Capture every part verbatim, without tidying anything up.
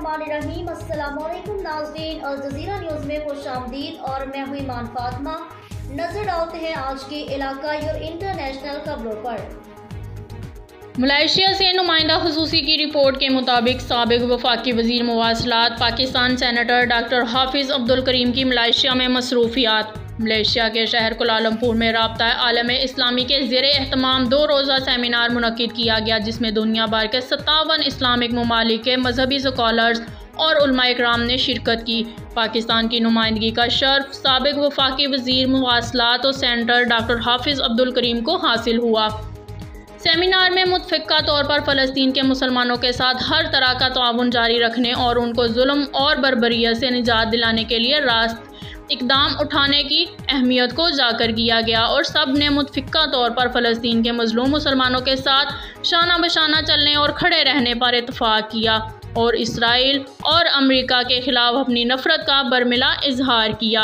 बिस्मिल्लाहिर्रहमानिर्रहीम। अस्सलाम वालेकुम नाज़रीन, अल जज़ीरा न्यूज़ में खुश आमदीद और मैं हूँ ईमान फातिमा। नजर डालते हैं आज की इलाकाई और इंटरनेशनल खबरों पर। मलेशिया से नुमाइंदा खसूसी की रिपोर्ट के मुताबिक साबिक वफाकी वज़ीर मवासलात पाकिस्तान सेनेटर डॉक्टर हाफिज़ अब्दुल करीम की मलेशिया में मसरूफियात। मलेशिया के शहर कुलालमपुर में राब्ता आलम इस्लामी के ज़ेर एहतमाम दो रोज़ा सेमिनार मुनक्किद किया गया, जिसमें दुनिया भर के सत्तावन इस्लामिक ममालिक के मजहबी स्कॉलर्स और उलमा इकराम ने शिरकत की। पाकिस्तान की नुमाइंदगी का शर्फ साबिक वफाकी वज़ीर मवासलात और सेनेटर डॉक्टर हाफिज़ अब्दुल करीम को हासिल हुआ। सेमिनार में मुतफ़िक़ा तौर पर फ़लस्तीन के मुसलमानों के साथ हर तरह का ताउन जारी रखने और उनको जुल्म और बर्बरियत से निजात दिलाने के लिए रास्त इक़दाम उठाने की अहमियत को उजागर किया गया और सब ने मुतफ़िक़ा तौर पर फ़लस्तीन के मज़लूम मुसलमानों के साथ शाना बशाना चलने और खड़े रहने पर इत्तफ़ाक़ किया और इसराइल और अमेरिका के ख़िलाफ़ अपनी नफ़रत का बरमिला इजहार किया।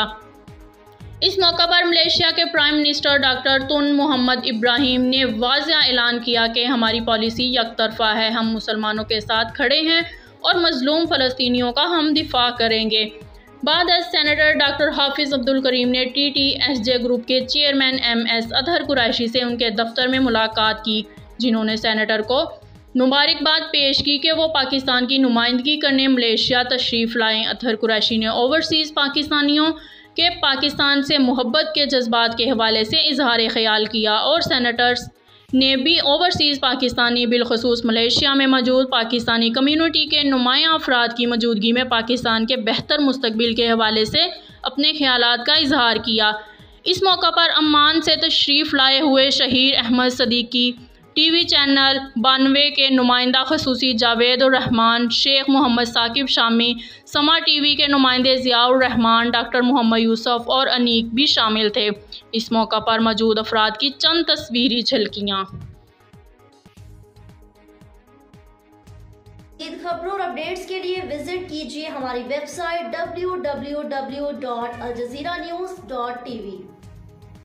इस मौका पर मलेशिया के प्राइम मिनिस्टर डॉक्टर तुन मोहम्मद इब्राहिम ने वाज़ेह ऐलान किया कि हमारी पॉलिसी यकतरफ़ा है, हम मुसलमानों के साथ खड़े हैं और मज़लूम फ़लस्तीनियों का हम दिफा करेंगे। बाद सेनेटर डॉक्टर हाफिज़ अब्दुल करीम ने T T S J group के chairman M S Athar Qureshi से उनके दफ्तर में मुलाकात की, जिन्होंने सेनेटर को मुबारकबाद पेश की कि वो पाकिस्तान की नुमाइंदगी करने मलेशिया तशरीफ़ लाएँ। अतहर कुरैशी ने ओवरसीज़ पाकिस्तानियों के पाकिस्तान से मोहब्बत के जज्बात के हवाले से इजहार ख्याल किया और सेनेटर्स ने भी ओवरसीज़ पाकिस्तानी बिलखसूस मलेशिया में मौजूद पाकिस्तानी कम्यूनिटी के नुमायाँ अफराद की मौजूदगी में पाकिस्तान के बेहतर मुस्तकबिल के हवाले से अपने ख्यालात का इजहार किया। इस मौका पर अम्मान से तशरीफ़ लाए हुए शहीर अहमद सदीकी, टीवी चैनल बानवे के नुमाइंदा खसूसी जावेद उर रहमान, शेख मोहम्मद साकिब शामी, समा टीवी के नुमाइंदे ज़ियाउर रहमान, डॉक्टर मोहम्मद यूसुफ और अनीक भी शामिल थे। इस मौका पर मौजूद अफराद की चंद तस्वीरी झलकियाँ। इन खबरों और अपडेट्स के लिए विजिट कीजिए हमारी website W W W dot Al Jazeera news dot T we.